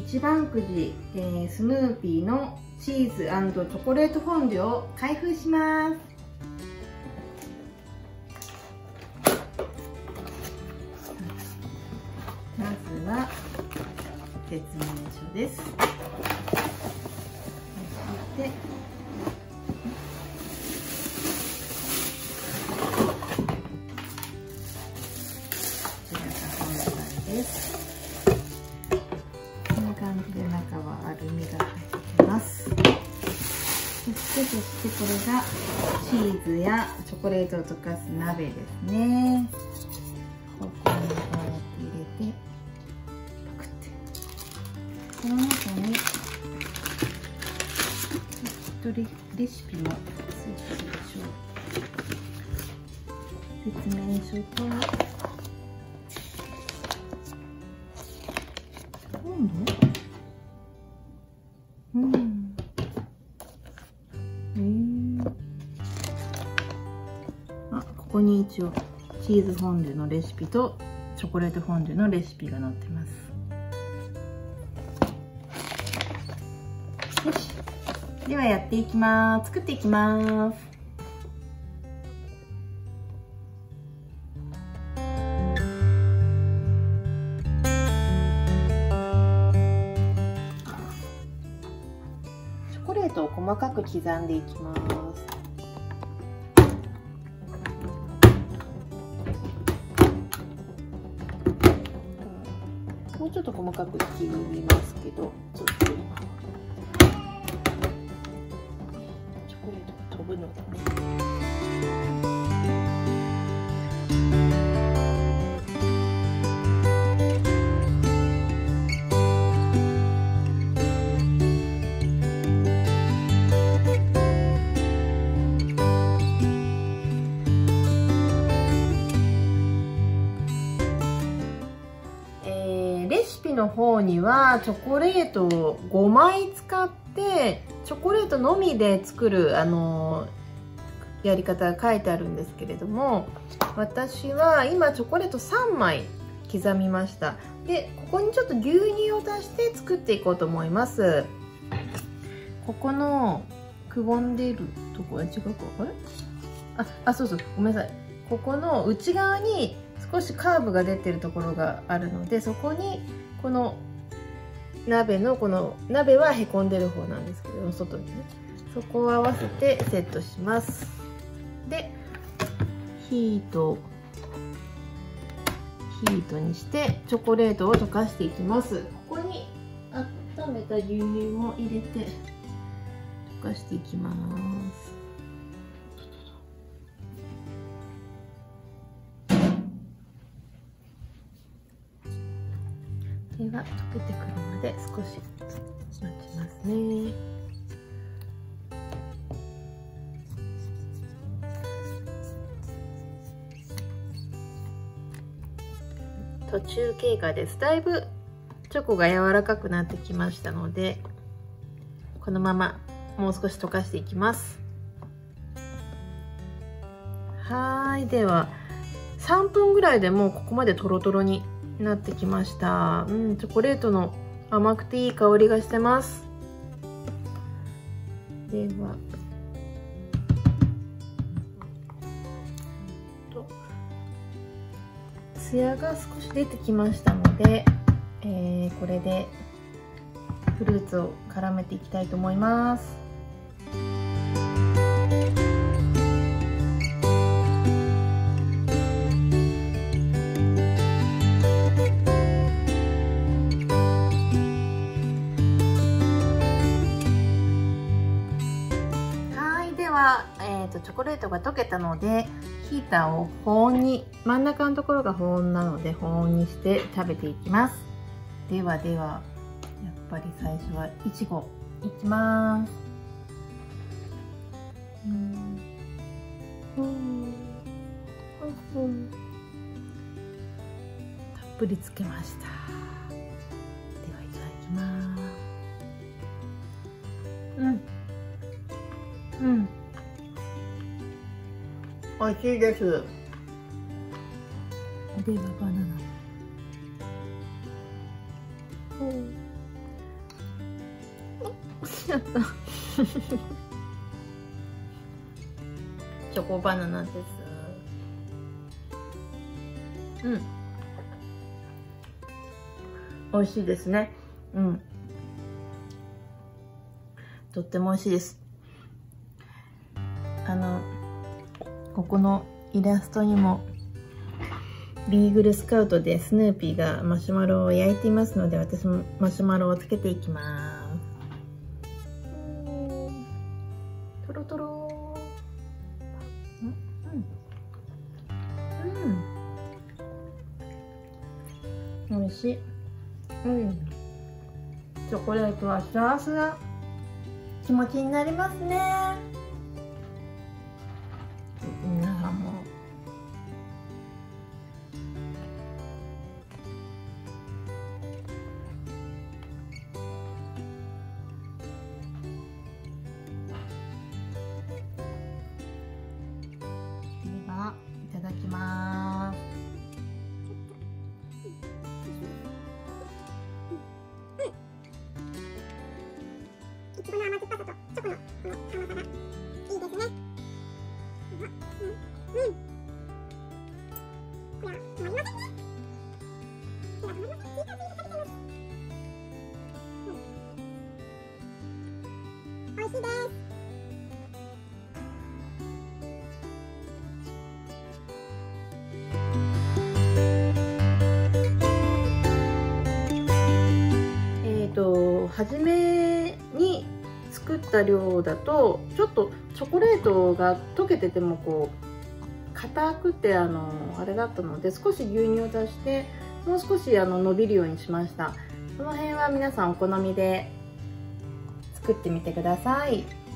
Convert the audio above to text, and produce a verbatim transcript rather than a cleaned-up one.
一番くじ、えー、スヌーピーのチーズ&チョコレートフォンデュを開封します。まずは説明書です。そしてです。こんな感じで中はアルミが入ってます。そしてそしてこれがチーズやチョコレートを溶かす鍋ですね。ここにこうやって入れてパクって、この中にちょっと レ, レシピもついてるでしょう。説明書とうん、えー、あ、ここに一応チーズフォンデュのレシピとチョコレートフォンデュのレシピが載ってます。よし、ではやっていきます。作っていきます。チョコレートを細かく刻んでいきます。もうちょっと細かく切りますけど、ちょっとチョコレートが飛ぶのでね。レシピの方にはチョコレートをごまい使ってチョコレートのみで作るあのやり方が書いてあるんですけれども、私は今チョコレートさんまい刻みました。でここにちょっと牛乳を足して作っていこうと思います。ここのくぼんでるとこは違うか、あれああそうそう、ごめんなさい。ここの内側に少しカーブが出てるところがあるので、そこにこの鍋のこの鍋はへこんでる方なんですけど、外にね、そこを合わせてセットします。でヒートヒートにしてチョコレートを溶かしていきます。ここに温めた牛乳も入れて溶かしていきます。では溶けてくるまで少し待ちますね。途中経過です。だいぶチョコが柔らかくなってきましたので、このままもう少し溶かしていきます。はい、ではさんぷんぐらいでもうここまでトロトロになってきました。うん、チョコレートの甘くていい香りがしてます。ではツヤが少し出てきましたので、えー、これでフルーツを絡めていきたいと思います。えーとチョコレートが溶けたので、ヒーターを保温に、真ん中のところが保温なので保温にして食べていきます。ではでは、やっぱり最初はいちごいきます。うんうんうん、たっぷりつけました。ではいただきます。うんうん美味しいです。ではバナナ。うん、 落ちちゃったチョコバナナです。うん、美味しいですね。うん、とっても美味しいです。あのここのイラストにもビーグルスカウトでスヌーピーがマシュマロを焼いていますので、私もマシュマロをつけていきます。とろとろ。うんうん、美味しい。うん、チョコレートは幸せな気持ちになりますね。皆さんもではいただきます。いちごの甘酸っぱさとチョコのこの甘さがいいですね。うん、うん、これは止まりませんね。これは止まりません。チーズ味がかけてます。うん、美味しいです。初めに作った量だとちょっとチョコレートが溶けててもこう硬くてあのあれだったので、少し牛乳を足してもう少しあの伸びるようにしました。その辺は皆さんお好みで作ってみてください。